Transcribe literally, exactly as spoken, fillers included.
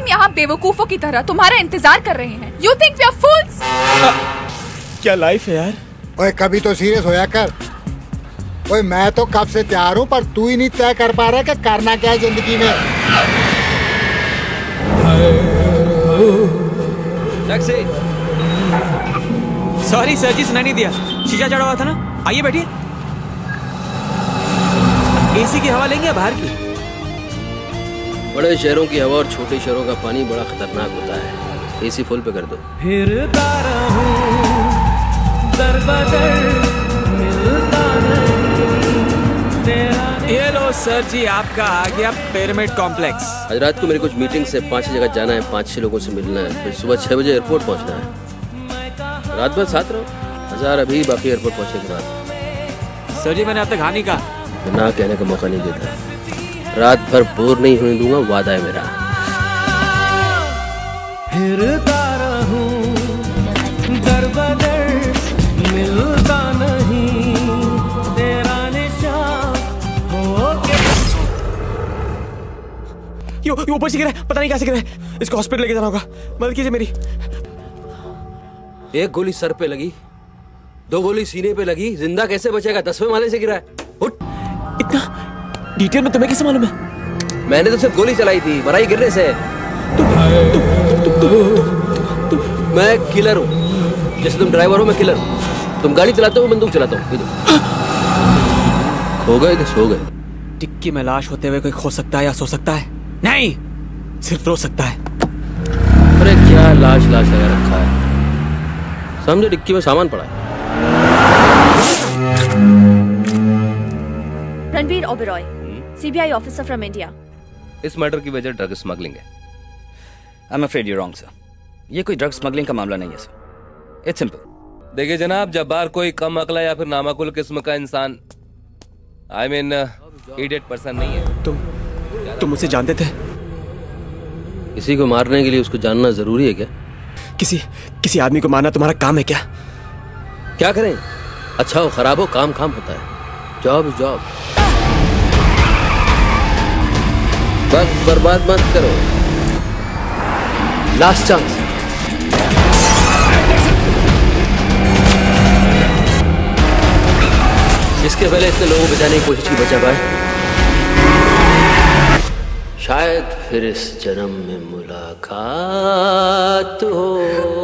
हम यहाँ बेवकूफों की तरह तुम्हारा इंतजार कर रहे हैं। You think we are fools? क्या लाइफ है यार। ओए कभी तो सीरियस होया कर। ओए मैं तो कब से तैयार हूँ, पर तू ही नहीं तय कर पा रहा कि करना क्या है जिंदगी में। टैक्सी। सॉरी सर जी, सुना नहीं दिया। शीशा चढ़ा हुआ था ना। आइए बैठिए। एसी की हवा लेंगे या बाहर की? बड़े शहरों की हवा और छोटे शहरों का पानी बड़ा खतरनाक होता है। एसी फुल पे कर दो। फिरता रहूं दर बदर मिलता नहीं तेरा। ये लो सर जी, आपका आ गया पिरामिड कॉम्प्लेक्स। आज रात को मेरे कुछ मीटिंग से पांच जगह जाना है, पांच छह लोगों से मिलना है, फिर सुबह छह बजे एयरपोर्ट पहुंचना है। रात भर साथ रहो। हजार अभी, बाकी एयरपोर्ट पहुंचने के बाद। सर जी मैंने अब तक हाँ नहीं कहा। ना कहने का मौका नहीं देता। रात भर बोर नहीं होने दूंगा, वादा है मेरा। फिरता रहूं दर बदर मिलता नहीं तेरा निशान हो के। यो यो ऊपर से गिरा है, पता नहीं कैसे गिरा है। इसको हॉस्पिटल लेके जाना होगा। मदद कीजिए मेरी। एक गोली सर पे लगी, दो गोली सीने पे लगी, जिंदा कैसे बचेगा? दसवें माले से गिरा है। उठ। इतना डिटेल में तुम्हें कैसे मालूम है? मैंने तो सिर्फ गोली चलाई थी, मरा ही गिरने से। तुम, तुम, तुम, तुम, तुम, तुम। मैं किलर हूँ। जैसे तुम ड्राइवर हो, मैं किलर हूँ। तुम गाड़ी चलाते हो, बंदूक चलाता हूँ। खो गए तो सो गए। टिक्की में लाश होते हुए कोई खो सकता है या सो सकता है? नहीं, सिर्फ रो सकता है। अरे क्या लाश लाश लगा रखा है। समझो टिक्की में सामान पड़ा है। Ranbir Oberoi, CBI officer from India. इस मर्डर की वजह ड्रग स्मगलिंग है। I am afraid you wrong sir. ये कोई ड्रग स्मगलिंग का मामला नहीं है सर। It's simple. देखिए जनाब, जब्बार कोई कम अकला या फिर नामाकुल किस्म का इंसान, आई मीन इडियट पर्सन नहीं है। तुम तुम उसे जानते थे? किसी को मारने के लिए उसको जानना जरूरी है क्या? किसी किसी आदमी को मारना तुम्हारा काम है क्या? क्या करें, अच्छा हो खराब हो, काम काम होता है। Job job. वक्त बर्बाद मत करो। Last chance. इसके पहले इतने लोगों को बचाने की कोशिश की, बचा पाए? शायद फिर इस जन्म में मुलाकात हो।